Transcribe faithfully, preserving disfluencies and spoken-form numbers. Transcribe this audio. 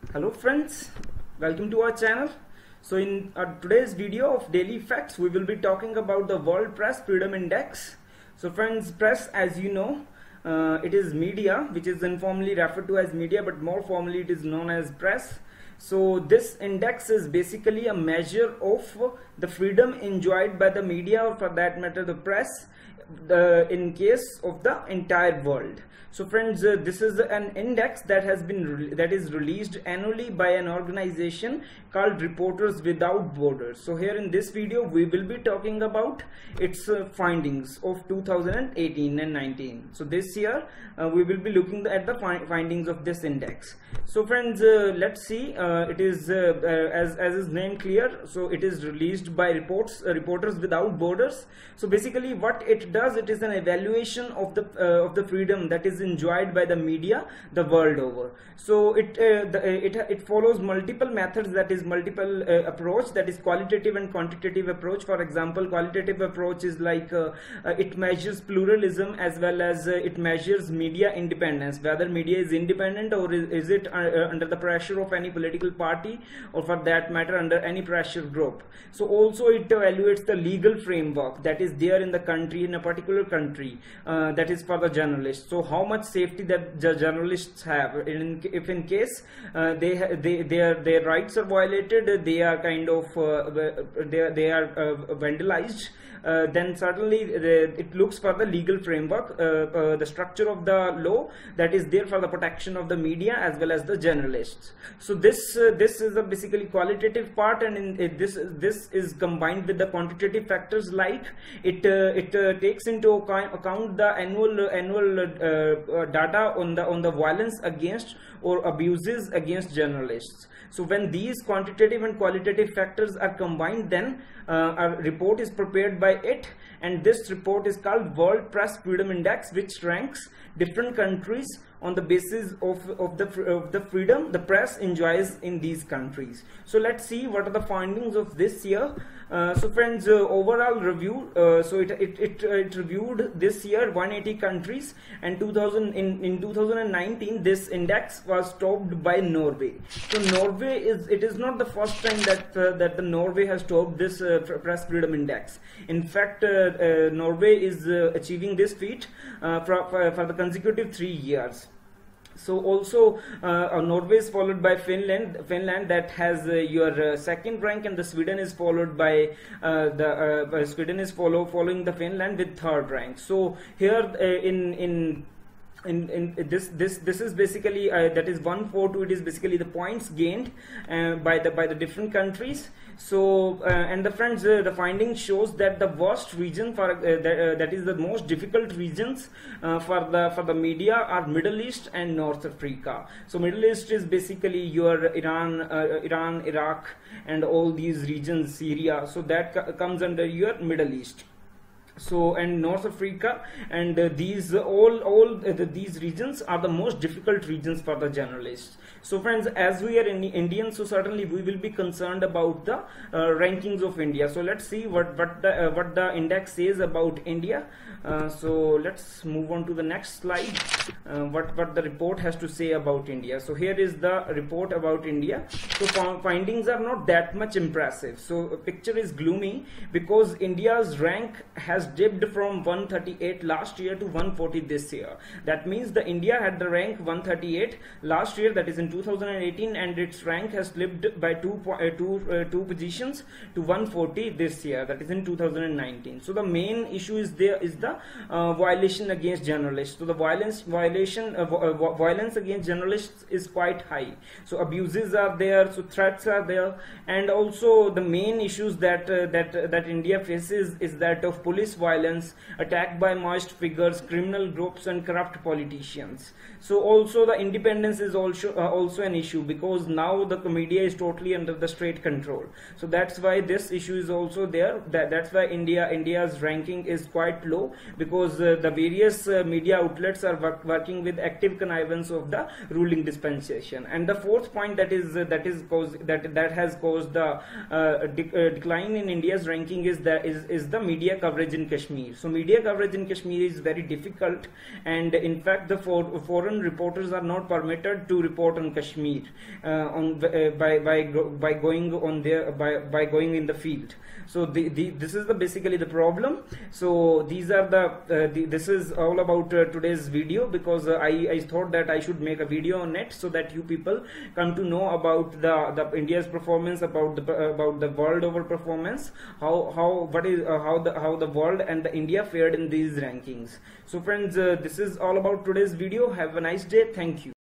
Hello friends, welcome to our channel. So in our today's video of daily facts, we will be talking about the World Press Freedom Index. So friends, press, as you know, uh, it is media, which is informally referred to as media, but more formally it is known as press. So this index is basically a measure of the freedom enjoyed by the media, or for that matter the press, the, in case of the entire world. So friends, uh, this is an index that has been that is released annually by an organization called Reporters Without Borders. So here in this video we will be talking about its uh, findings of two thousand eighteen and nineteen. So this year uh, we will be looking at the fi findings of this index. So friends, uh, let's see. Uh, it is uh, uh, as as is name clear. So it is released by reports uh, Reporters Without Borders. So basically, what it does, it is an evaluation of the uh, of the freedom that is enjoyed by the media the world over. So it uh, the, uh, it it follows multiple methods, that is multiple uh, approach, that is qualitative and quantitative approach. For example, qualitative approach is like uh, uh, it measures pluralism as well as uh, it measures media independence, whether media is independent or is, is it uh, uh, under the pressure of any political party, or for that matter under any pressure group. So also it evaluates the legal framework that is there in the country, in a particular country, uh, that is for the journalists. So how much safety that the journalists have, in, if in case uh, they they their their rights are violated, they are kind of uh, they they are uh, vandalized. Uh, then certainly the, it looks for the legal framework, uh, uh, the structure of the law that is there for the protection of the media as well as the journalists. So this uh, this is a basically qualitative part, and in, it, this this is combined with the quantitative factors, like it uh, it uh, takes into account, account the annual uh, annual uh, uh, data on the on the violence against or abuses against journalists. So when these quantitative and qualitative factors are combined, then uh, a report is prepared by it, and this report is called World Press Freedom Index, which ranks different countries on the basis of, of the of the freedom the press enjoys in these countries. So let's see what are the findings of this year. Uh, so friends, uh, overall review, uh, so it it, it, uh, it reviewed this year one hundred eighty countries, and two thousand in, in two thousand nineteen this index was topped by Norway. So Norway is it is not the first time that uh, that the Norway has topped this uh, press freedom index. In fact, uh, uh, Norway is uh, achieving this feat uh, for, for, for the consecutive three years. So also uh, Norway is followed by Finland, Finland that has uh, your uh, second rank, and the Sweden is followed by uh, the uh, Sweden is follow following the Finland with third rank. So here uh, in in In, in this this this is basically uh, that is one forty-two. It is basically the points gained uh, by the by the different countries. So uh, and the friends, uh, the finding shows that the worst region for uh, that, uh, that is the most difficult regions uh, for the for the media are Middle East and North Africa. So Middle East is basically your Iran, uh, Iran, Iraq, and all these regions, Syria. So that co comes under your Middle East. So and North Africa, and uh, these uh, all all uh, the, these regions are the most difficult regions for the journalists. So friends, as we are in Indians, so certainly we will be concerned about the uh, rankings of India. So let's see what what the uh, what the index says about India. Uh, so let's move on to the next slide. Uh, what what the report has to say about India. So here is the report about India. So findings are not that much impressive. So a picture is gloomy because India's rank has dipped from one thirty-eight last year to one forty this year. That means the India had the rank one thirty-eight last year, that is in two thousand eighteen, and its rank has slipped by two uh, two uh, two positions to one forty this year, that is in two thousand nineteen. So the main issue is there is the uh, violation against journalists. So the violence violation uh, uh, violence against journalists is quite high. So abuses are there, so threats are there, and also the main issues that uh, that uh, that India faces is that of police violence, attack by marched figures, criminal groups, and corrupt politicians. So also the independence is also uh, also an issue, because now the media is totally under the state control. So that's why this issue is also there. That that's why India India's ranking is quite low, because uh, the various uh, media outlets are work, working with active connivance of the ruling dispensation. And the fourth point that is uh, that is caused that that has caused the uh, de uh, decline in India's ranking is that is is the media coverage in in Kashmir. So media coverage in Kashmir is very difficult, and in fact the for, foreign reporters are not permitted to report on Kashmir uh, on uh, by by by going on there by by going in the field. So the, the this is the basically the problem. So these are the, uh, the this is all about uh, today's video, because uh, I, I thought that I should make a video on it so that you people come to know about the the India's performance, about the about the world over performance, how how what is uh, how the how the world and the India fared in these rankings. So friends, uh, this is all about today's video. Have a nice day. Thank you.